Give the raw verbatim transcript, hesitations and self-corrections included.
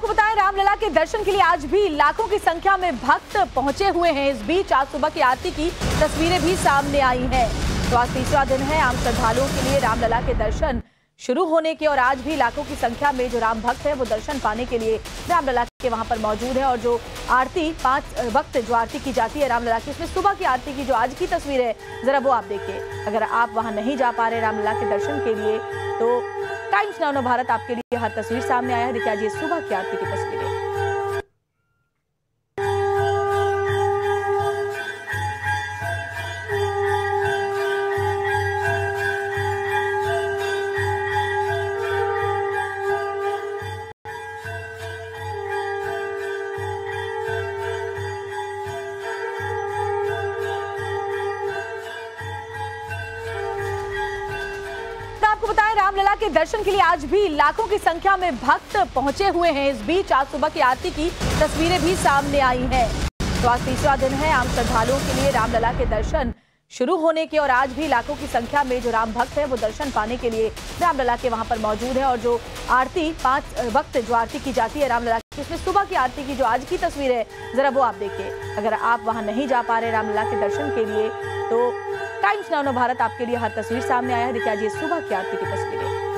आपको बताएं, रामलला के दर्शन के लिए आज भी लाखों की संख्या में भक्त पहुंचे हुए हैं। इस बीच आज सुबह की आरती की तस्वीरें भी सामने आई हैं। तो आज तीसरा दिन है आम श्रद्धालुओं के लिए रामलला के दर्शन शुरू होने के, और आज भी लाखों की संख्या में जो राम भक्त है वो दर्शन पाने के लिए रामलला के वहां पर मौजूद है। और जो आरती पांच वक्त जो आरती की जाती है रामलला की, इसमें सुबह की आरती की जो आज की तस्वीर है जरा वो आप देखिए। अगर आप वहां नहीं जा पा रहे रामलला के दर्शन के लिए तो टाइम्स नाउ भारत आपके लिए हर तस्वीर सामने आया है। देखिए आज ये सुबह की आरती की तस्वीरें। आपको बताएं, रामलला के दर्शन के लिए आज भी लाखों की संख्या में भक्त पहुंचे हुए हैं। इस बीच आज सुबह की आरती की तस्वीरें भी सामने आई हैं। तो आज तीसरा दिन है आम श्रद्धालुओं के लिए रामलला के दर्शन शुरू होने के, और आज भी लाखों की संख्या में जो राम भक्त है वो दर्शन पाने के लिए रामलला के वहां पर मौजूद है। और जो आरती पांच वक्त जो आरती की जाती है रामलला की, इसमें सुबह की आरती की जो आज की तस्वीर है जरा वो आप देखिए। अगर आप वहां नहीं जा पा रहे रामलला के दर्शन के लिए तो टाइम्स नाउ भारत आपके लिए हर तस्वीर सामने आया है। देखिए आज ये सुबह की आरती की तस्वीरें।